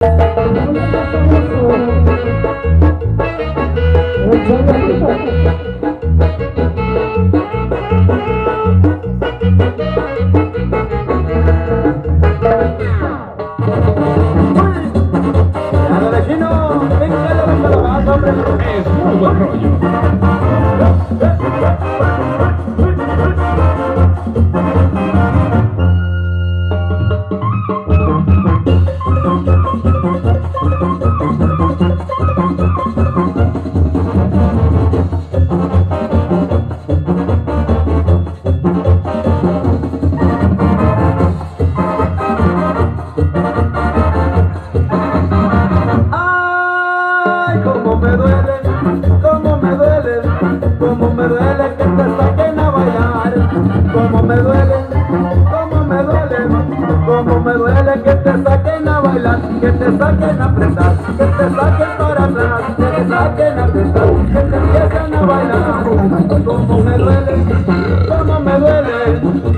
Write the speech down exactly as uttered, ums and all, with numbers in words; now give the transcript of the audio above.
Es muy buen rollo. Cómo me duele, cómo me duele, cómo me duele que te saquen a bailar. Cómo me duele, cómo me duele, cómo me duele que te saquen a bailar, que te saquen a apretar, que te saquen para atrás, que te saquen a apretar, que te empiecen a bailar. Cómo me duele, cómo me duele.